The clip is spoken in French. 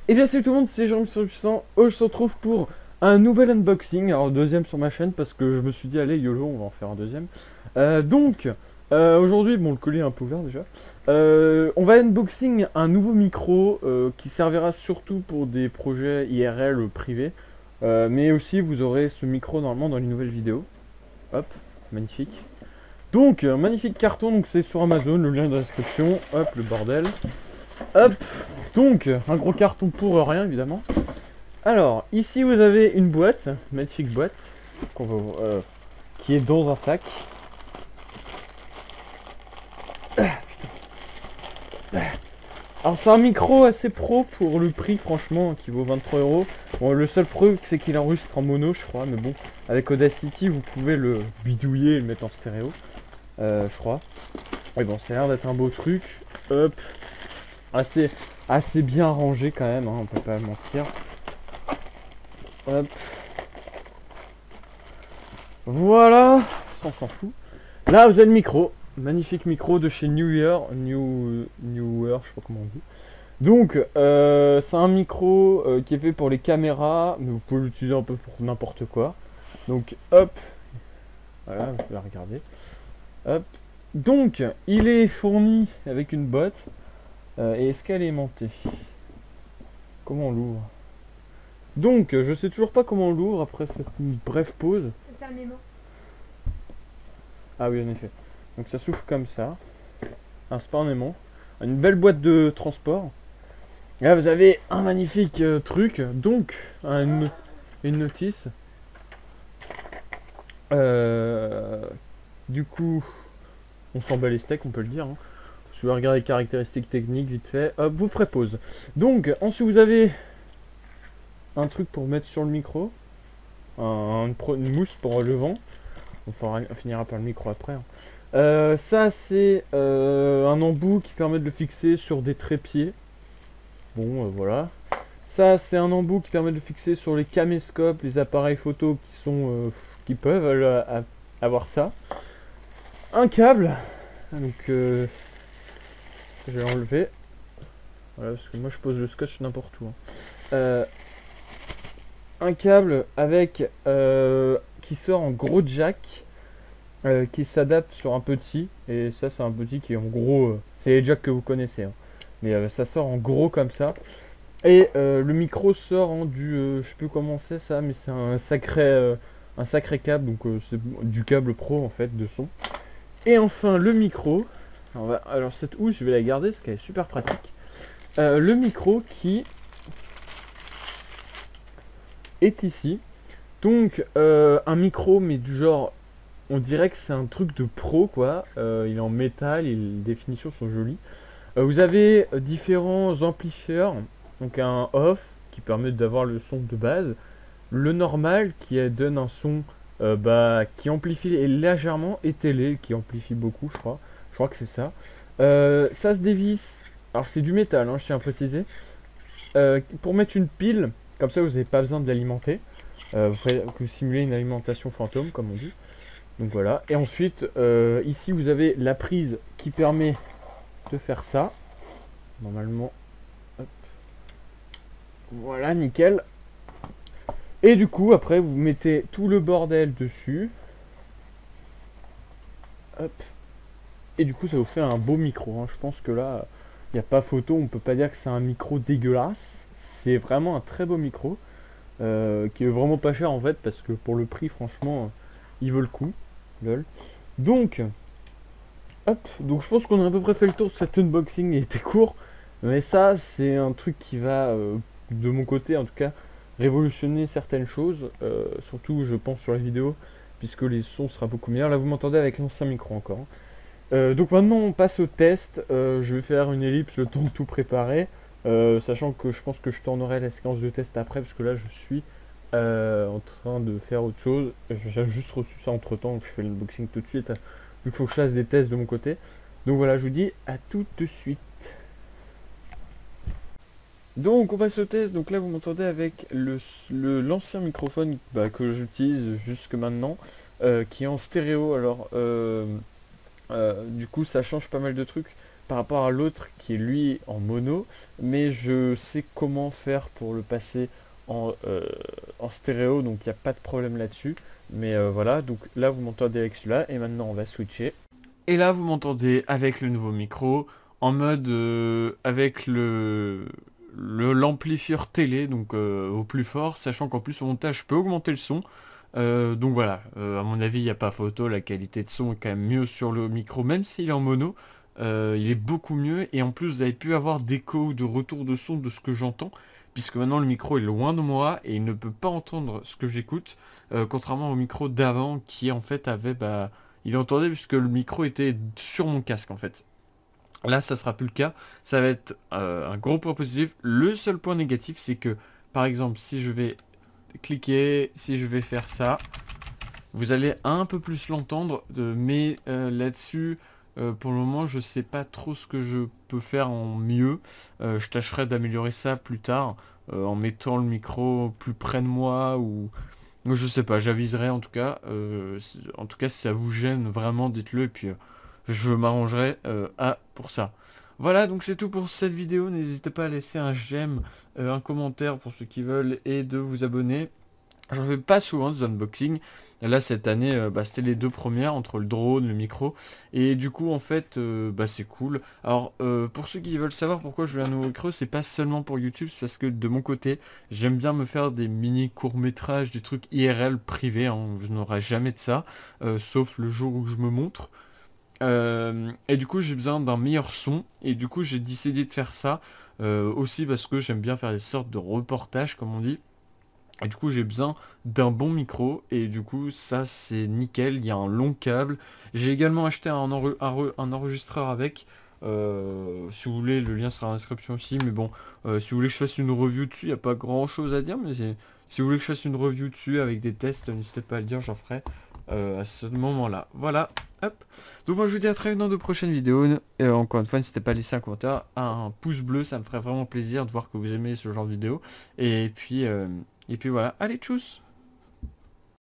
Et bien salut tout le monde, c'est Jérôme sur Puissant. On se retrouve pour un nouvel unboxing. Alors deuxième sur ma chaîne parce que je me suis dit allez YOLO, on va en faire un deuxième. Aujourd'hui, bon le colis est un peu ouvert déjà. On va unboxing un nouveau micro qui servira surtout pour des projets IRL privés. Mais aussi vous aurez ce micro normalement dans les nouvelles vidéos. Hop, magnifique. Donc magnifique carton, donc c'est sur Amazon, le lien est dans la description. Hop, le bordel. Hop, donc un gros carton pour rien évidemment. Alors ici vous avez une boîte, magnifique boîte, qui est dans un sac. Alors c'est un micro assez pro pour le prix franchement qui vaut 23 euros. Bon le seul truc c'est qu'il enregistre en mono je crois, mais bon avec Audacity vous pouvez le bidouiller et le mettre en stéréo, je crois. Et bon ça a l'air d'être un beau truc. Hop. Assez bien rangé quand même, hein, on peut pas mentir. Hop. Voilà, ça on s'en fout. Là vous avez le micro, magnifique micro de chez Newer, je sais pas comment on dit. Donc c'est un micro qui est fait pour les caméras, mais vous pouvez l'utiliser un peu pour n'importe quoi. Donc hop, voilà, vous pouvez la regarder. Hop. Donc il est fourni avec une boîte. Et est-ce qu'elle est aimantée? Comment on l'ouvre? Donc, je sais toujours pas comment on l'ouvre après cette brève pause. C'est un aimant. Ah oui, en effet. Donc ça s'ouvre comme ça. C'est pas un aimant. Une belle boîte de transport. Et là, vous avez un magnifique truc. Donc, une notice. Du coup, on s'en bat les steaks, on peut le dire. Hein. Je vais regarder les caractéristiques techniques vite fait. Hop, vous ferez pause. Donc, ensuite vous avez un truc pour mettre sur le micro. Une mousse pour le vent. On finira par le micro après. Hein. Ça, c'est un embout qui permet de le fixer sur des trépieds. Bon, voilà. Ça, c'est un embout qui permet de le fixer sur les caméscopes, les appareils photo qui peuvent avoir ça. Un câble. Donc, je vais l'enlever. Voilà, parce que moi je pose le scotch n'importe où. Hein. Un câble avec qui sort en gros jack, qui s'adapte sur un petit. Et ça, c'est un petit qui est en gros. C'est les jacks que vous connaissez. Hein. Mais ça sort en gros comme ça. Et le micro sort en je sais plus comment c'est ça, mais c'est un sacré câble. Donc c'est du câble pro en fait de son. Et enfin le micro. Alors cette housse je vais la garder parce qu'elle est super pratique. Le micro qui est ici. Donc un micro mais du genre on dirait que c'est un truc de pro quoi. Il est en métal et les définitions sont jolies. Vous avez différents amplifieurs. Donc un off qui permet d'avoir le son de base. Le normal qui donne un son qui amplifie légèrement et télé qui amplifie beaucoup je crois. Je crois que c'est ça. Ça se dévisse. Alors c'est du métal, hein, je tiens à préciser. Pour mettre une pile, comme ça vous n'avez pas besoin de l'alimenter. Vous simulez une alimentation fantôme, comme on dit. Donc voilà. Et ensuite, ici vous avez la prise qui permet de faire ça. Normalement. Hop. Voilà, nickel. Et du coup, après, vous mettez tout le bordel dessus. Hop. Et du coup ça vous fait un beau micro, hein. Je pense que là il n'y a pas photo, on peut pas dire que c'est un micro dégueulasse. C'est vraiment un très beau micro qui est vraiment pas cher en fait parce que pour le prix franchement il vaut le coup. Lol. Donc hop, donc je pense qu'on a à peu près fait le tour de cet unboxing, il était court. Mais ça c'est un truc qui va de mon côté en tout cas révolutionner certaines choses. Surtout je pense sur les vidéos puisque les sons sera beaucoup meilleurs. Là vous m'entendez avec l'ancien micro encore. Donc maintenant on passe au test. Je vais faire une ellipse le temps de tout préparer, sachant que je pense que je tournerai la séquence de test après parce que là je suis en train de faire autre chose. J'ai juste reçu ça entre temps donc je fais l'unboxing tout de suite vu qu'il faut que je fasse des tests de mon côté. Donc voilà, je vous dis à tout de suite. Donc on passe au test. Donc là vous m'entendez avec l'ancien microphone que j'utilise jusque maintenant, qui est en stéréo. Alors du coup ça change pas mal de trucs par rapport à l'autre qui est lui en mono, mais je sais comment faire pour le passer en stéréo, donc il n'y a pas de problème là-dessus. Mais voilà, donc là vous m'entendez avec celui-là, et maintenant on va switcher. Et là vous m'entendez avec le nouveau micro, en mode avec l'amplifieur télé, donc au plus fort, sachant qu'en plus au montage je peux augmenter le son. Donc voilà, à mon avis il n'y a pas photo, la qualité de son est quand même mieux sur le micro, même s'il est en mono, il est beaucoup mieux, et en plus vous avez pu avoir d'écho ou de retour de son de ce que j'entends, puisque maintenant le micro est loin de moi et il ne peut pas entendre ce que j'écoute, contrairement au micro d'avant qui en fait avait, il entendait puisque le micro était sur mon casque en fait. Là, ça sera plus le cas. Ça va être un gros point positif. Le seul point négatif, c'est que, par exemple, si je vais cliquer, si je vais faire ça, vous allez un peu plus l'entendre. Mais là-dessus, pour le moment, je sais pas trop ce que je peux faire en mieux. Je tâcherai d'améliorer ça plus tard, en mettant le micro plus près de moi ou... Je sais pas, j'aviserai en tout cas. En tout cas, si ça vous gêne vraiment, dites-le et puis je m'arrangerai pour ça. Voilà, donc c'est tout pour cette vidéo. N'hésitez pas à laisser un j'aime, un commentaire pour ceux qui veulent et de vous abonner. J'en fais pas souvent des unboxings. Là cette année, c'était les deux premières entre le drone, le micro. Et du coup en fait, c'est cool. Alors pour ceux qui veulent savoir pourquoi je veux un nouveau micro, c'est pas seulement pour YouTube, c'est parce que de mon côté, j'aime bien me faire des mini courts-métrages, des trucs IRL privés, hein. Je n'aurai jamais de ça, sauf le jour où je me montre. Et du coup j'ai besoin d'un meilleur son. Et du coup j'ai décidé de faire ça. Aussi parce que j'aime bien faire des sortes de reportages comme on dit. Et du coup j'ai besoin d'un bon micro et du coup ça c'est nickel, il y a un long câble. J'ai également acheté un enregistreur avec. Si vous voulez, le lien sera dans la description aussi. Mais bon, si vous voulez que je fasse une review dessus, il n'y a pas grand chose à dire. Mais si vous voulez que je fasse une review dessus avec des tests, n'hésitez pas à le dire, j'en ferai à ce moment-là. Voilà, hop. Donc moi je vous dis à très vite dans de prochaines vidéos. Et encore une fois, n'hésitez pas à laisser un commentaire, un pouce bleu, ça me ferait vraiment plaisir de voir que vous aimez ce genre de vidéo. Et puis voilà, allez tchuss!